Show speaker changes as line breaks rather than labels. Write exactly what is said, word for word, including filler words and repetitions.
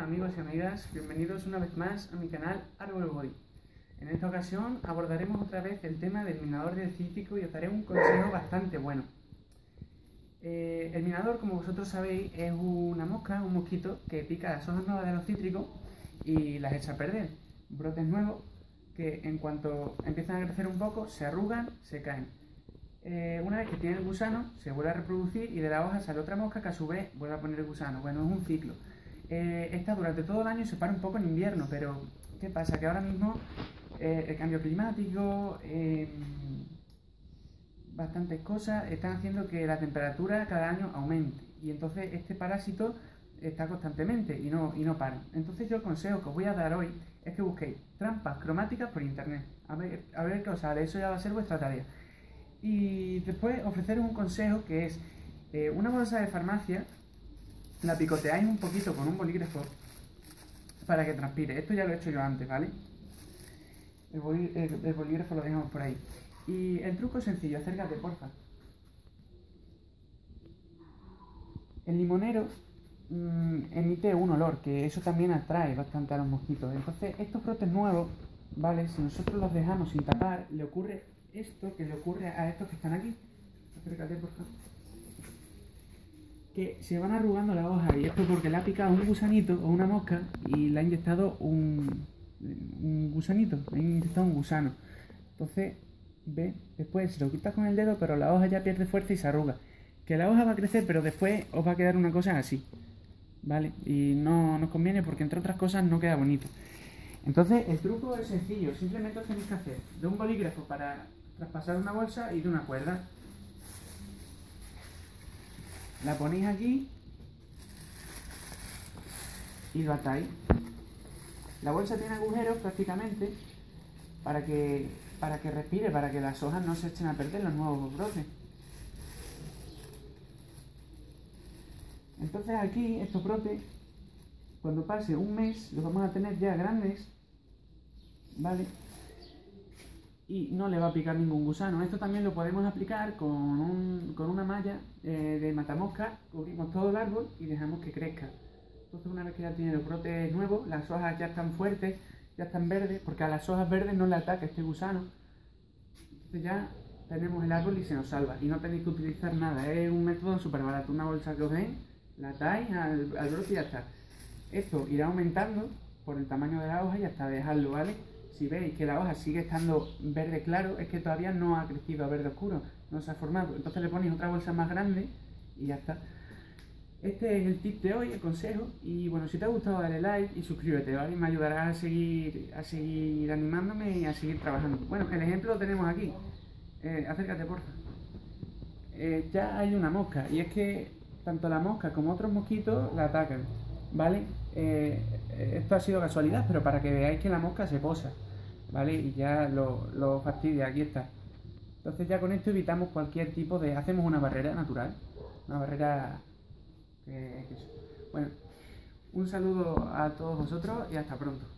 Hola amigos y amigas, bienvenidos una vez más a mi canal Árbol Body. En esta ocasión abordaremos otra vez el tema del minador del cítrico y os daré un consejo bastante bueno. Eh, el minador, como vosotros sabéis, es una mosca, un mosquito que pica las hojas nuevas de los cítricos y las echa a perder. Brotes nuevos que en cuanto empiezan a crecer un poco se arrugan, se caen. Eh, una vez que tiene el gusano, se vuelve a reproducir y de la hoja sale otra mosca que a su vez vuelve a poner el gusano. Bueno, es un ciclo. Eh, está durante todo el año y se para un poco en invierno, pero ¿qué pasa? Que ahora mismo eh, el cambio climático, eh, bastantes cosas están haciendo que la temperatura cada año aumente y entonces este parásito está constantemente y no, y no para. Entonces yo el consejo que os voy a dar hoy es que busquéis trampas cromáticas por internet, a ver, a ver qué os sale, eso ya va a ser vuestra tarea. Y después ofreceros un consejo que es eh, una bolsa de farmacia, la picoteáis un poquito con un bolígrafo para que transpire. Esto ya lo he hecho yo antes, ¿vale? El, bolí, el, el bolígrafo lo dejamos por ahí. Y el truco es sencillo, acércate, porfa. El limonero mmm, emite un olor, que eso también atrae bastante a los mosquitos. Entonces, estos brotes nuevos, ¿vale? Si nosotros los dejamos sin tapar, le ocurre esto que le ocurre a estos que están aquí. Acércate, por favor. Que se van arrugando las hojas, y esto porque le ha picado un gusanito o una mosca y le ha inyectado un, un gusanito, le ha inyectado un gusano. Entonces, ve, después se lo quitas con el dedo, pero la hoja ya pierde fuerza y se arruga. Que la hoja va a crecer, pero después os va a quedar una cosa así, ¿vale? Y no nos conviene porque, entre otras cosas, no queda bonito. Entonces, el truco es sencillo, simplemente os tenéis que hacer de un bolígrafo para traspasar una bolsa y de una cuerda. La ponéis aquí y lo atáis. La bolsa tiene agujeros prácticamente para que, para que respire, para que las hojas no se echen a perder los nuevos brotes. Entonces aquí estos brotes, cuando pase un mes, los vamos a tener ya grandes, ¿vale? Y no le va a picar ningún gusano. Esto también lo podemos aplicar con, un, con una malla eh, de matamosca, cubrimos todo el árbol y dejamos que crezca. Entonces, una vez que ya tiene los brotes nuevos, las hojas ya están fuertes, ya están verdes, porque a las hojas verdes no le ataca este gusano. Entonces ya tenemos el árbol y se nos salva. Y no tenéis que utilizar nada, es un método súper barato. Una bolsa que os den, la atáis al, al brote y ya está. Esto irá aumentando por el tamaño de la hoja y hasta dejarlo, ¿vale? Si veis que la hoja sigue estando verde claro, es que todavía no ha crecido a verde oscuro, no se ha formado. Entonces le ponéis otra bolsa más grande y ya está. Este es el tip de hoy, el consejo. Y bueno, si te ha gustado, dale like y suscríbete, ¿vale? Me ayudará a seguir, a seguir animándome y a seguir trabajando. Bueno, el ejemplo lo tenemos aquí. Eh, acércate, porfa. Eh, ya hay una mosca y es que tanto la mosca como otros mosquitos la atacan, ¿vale? Eh, esto ha sido casualidad, pero para que veáis que la mosca se posa, ¿vale? Y ya lo, lo fastidia, aquí está. Entonces ya con esto evitamos cualquier tipo de... Hacemos una barrera natural, una barrera... Que, que... Bueno, un saludo a todos vosotros y hasta pronto.